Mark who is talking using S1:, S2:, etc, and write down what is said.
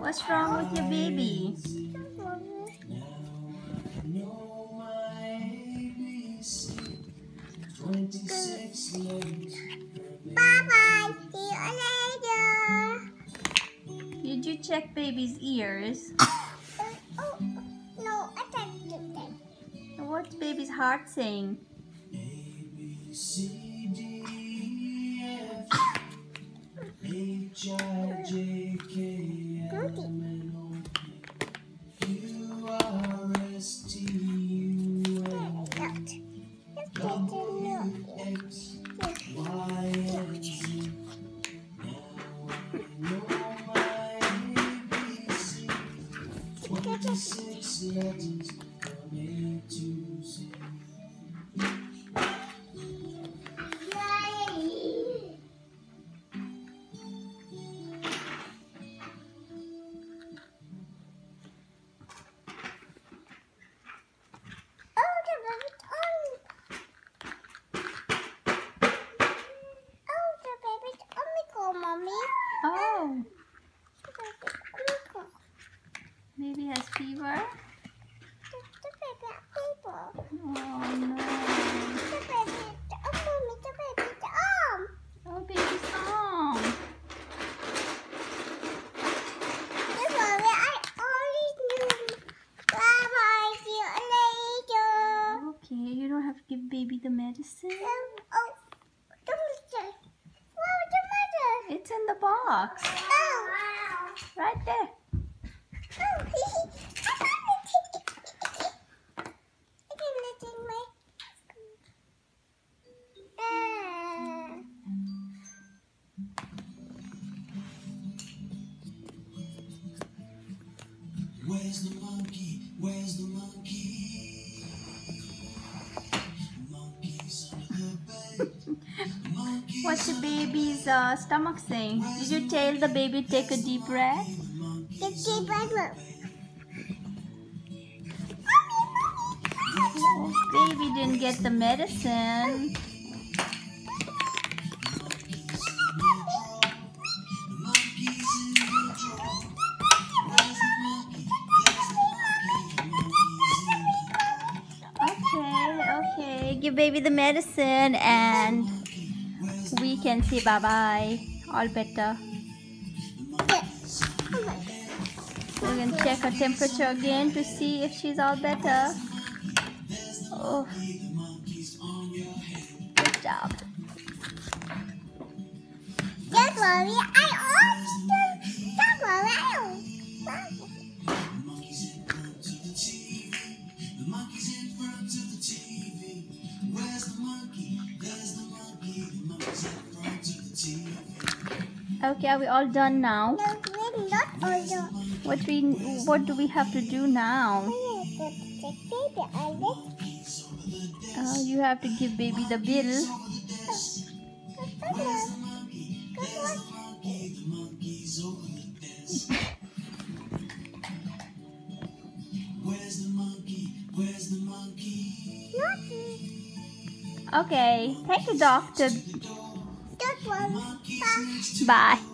S1: What's wrong with your baby?
S2: Bye-bye. See you later.
S1: Did you check baby's ears?
S2: Oh, no, I can't do that.
S1: What's baby's heart saying? Oh, baby has fever? Oh no. Oh, baby's arm. Okay, you don't have to give baby the medicine. It's in the box. Right there.
S3: Where's the monkey? Where's the monkey? Monkey's under the bed.
S1: What's the baby's stomach saying? Did you tell the baby to take a deep breath? Oh, baby didn't get the medicine. Okay, give baby the medicine and we can say bye-bye. All better. We can check her temperature again to see if she's all better. Oh, good job.
S2: Don't worry, don't worry.
S1: Okay, are we all done now?
S2: No, we're not all done.
S1: What do we have to do now? You have to give baby the bill. Okay, thank you, doctor.
S2: Don't worry.
S1: Bye.